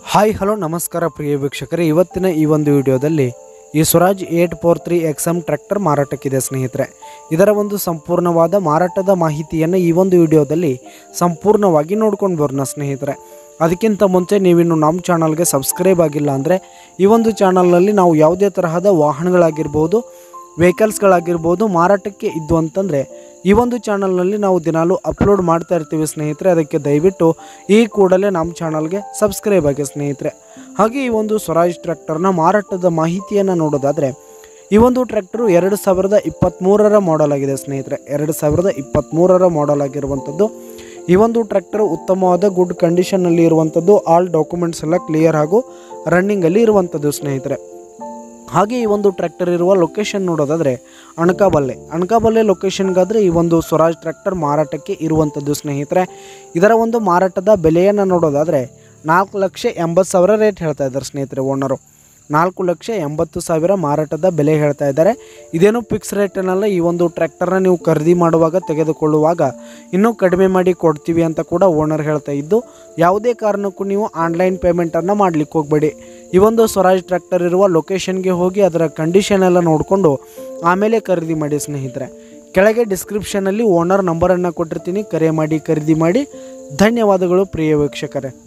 Hi hello ನಮಸ್ಕಾರ ಪ್ರಿಯ ವೀಕ್ಷಕರೇ, ಇವತ್ತಿನ ಈ ಒಂದು ವಿಡಿಯೋದಲ್ಲಿ ಈ ಸ್ವರಾಜ್ 843 XM ಟ್ರ್ಯಾಕ್ಟರ್ ಮಾರಾಟಕ್ಕಿದೆ ಸ್ನೇಹಿತರೆ. ಇದರ ಒಂದು ಸಂಪೂರ್ಣವಾದ ಮಾರಾಟದ ಮಾಹಿತಿಯನ್ನು ಈ ಒಂದು ವಿಡಿಯೋದಲ್ಲಿ ಸಂಪೂರ್ಣವಾಗಿ ನೋಡ್ಕೊಂಡು ಬರೋಣ ಸ್ನೇಹಿತರೆ. ಅದಕ್ಕಿಂತ ಮುಂಚೆ ನೀವಿನ್ನು ನಮ್ಮ ಚಾನಲ್ಗೆ ಸಬ್ಸ್ಕ್ರೈಬ್ ಆಗಿಲ್ಲ ಅಂದರೆ ಈ ಒಂದು ಚಾನಲ್ನಲ್ಲಿ ನಾವು ಯಾವುದೇ ತರಹದ ವಾಹನಗಳಾಗಿರ್ಬೋದು, ವೆಹಿಕಲ್ಸ್ಗಳಾಗಿರ್ಬೋದು ಮಾರಾಟಕ್ಕೆ ಇದ್ದು ಅಂತಂದರೆ ಈ ಒಂದು ಚಾನಲ್ನಲ್ಲಿ ನಾವು ದಿನಾಲೂ ಅಪ್ಲೋಡ್ ಮಾಡ್ತಾ ಇರ್ತೀವಿ ಸ್ನೇಹಿತರೆ. ಅದಕ್ಕೆ ದಯವಿಟ್ಟು ಈ ಕೂಡಲೇ ನಮ್ಮ ಚಾನಲ್ಗೆ ಸಬ್ಸ್ಕ್ರೈಬ್ ಆಗಿ ಸ್ನೇಹಿತರೆ. ಹಾಗೆ ಈ ಒಂದು ಸ್ವರಾಜ್ ಟ್ರ್ಯಾಕ್ಟರ್ನ ಮಾರಾಟದ ಮಾಹಿತಿಯನ್ನು ನೋಡೋದಾದರೆ ಈ ಒಂದು ಟ್ರ್ಯಾಕ್ಟರು 2023ರ ಮಾಡೆಲ್ ಆಗಿದೆ ಸ್ನೇಹಿತರೆ. 2023ರ ಮಾಡೆಲ್ ಆಗಿರುವಂಥದ್ದು ಈ ಒಂದು ಟ್ರ್ಯಾಕ್ಟರ್ ಉತ್ತಮವಾದ ಗುಡ್ ಕಂಡೀಷನ್ನಲ್ಲಿ ಇರುವಂಥದ್ದು. ಆಲ್ ಡಾಕ್ಯುಮೆಂಟ್ಸ್ ಎಲ್ಲ ಕ್ಲಿಯರ್ ಹಾಗೂ ರನ್ನಿಂಗಲ್ಲಿ ಇರುವಂಥದ್ದು ಸ್ನೇಹಿತರೆ. ಹಾಗೆ ಈ ಒಂದು ಟ್ರ್ಯಾಕ್ಟರ್ ಇರುವ ಲೊಕೇಶನ್ ನೋಡೋದಾದರೆ ಅಣಕಾಬಲ್ಲೆ ಲೊಕೇಶನ್ಗಾದರೆ ಈ ಒಂದು ಸ್ವರಾಜ್ ಟ್ರ್ಯಾಕ್ಟರ್ ಮಾರಾಟಕ್ಕೆ ಇರುವಂಥದ್ದು ಸ್ನೇಹಿತರೆ. ಇದರ ಒಂದು ಮಾರಾಟದ ಬೆಲೆಯನ್ನು ನೋಡೋದಾದರೆ 4,80,000 ರೇಟ್ ಹೇಳ್ತಾ ಇದ್ದಾರೆ ಸ್ನೇಹಿತರೆ. ಓನರು 4,80,000 ಮಾರಾಟದ ಬೆಲೆ ಹೇಳ್ತಾ ಇದ್ದಾರೆ. ಇದೇನು ಫಿಕ್ಸ್ ರೇಟನ್ನೆಲ್ಲ. ಈ ಒಂದು ಟ್ರ್ಯಾಕ್ಟರ್ನ ನೀವು ಖರೀದಿ ಮಾಡುವಾಗ ತೆಗೆದುಕೊಳ್ಳುವಾಗ ಇನ್ನೂ ಕಡಿಮೆ ಮಾಡಿ ಕೊಡ್ತೀವಿ ಅಂತ ಕೂಡ ಓನರ್ ಹೇಳ್ತಾ ಇದ್ದು, ಯಾವುದೇ ಕಾರಣಕ್ಕೂ ನೀವು ಆನ್ಲೈನ್ ಪೇಮೆಂಟನ್ನು ಮಾಡಲಿಕ್ಕೆ ಹೋಗಬೇಡಿ. ಈ ಒಂದು ಸ್ವರಾಜ್ ಟ್ರ್ಯಾಕ್ಟರ್ ಇರುವ ಲೊಕೇಶನ್ಗೆ ಹೋಗಿ ಅದರ ಕಂಡೀಷನ್ ಎಲ್ಲ ನೋಡಿಕೊಂಡು ಆಮೇಲೆ ಖರೀದಿ ಮಾಡಿ ಸ್ನೇಹಿತರೆ. ಕೆಳಗೆ ಡಿಸ್ಕ್ರಿಪ್ಷನಲ್ಲಿ ಓನರ್ ನಂಬರನ್ನು ಕೊಟ್ಟಿರ್ತೀನಿ, ಕರೆ ಮಾಡಿ ಖರೀದಿ ಮಾಡಿ. ಧನ್ಯವಾದಗಳು ಪ್ರಿಯ ವೀಕ್ಷಕರೇ.